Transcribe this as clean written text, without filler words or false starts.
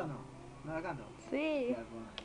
o no? ¿No la canto? Sí. Ya, pues.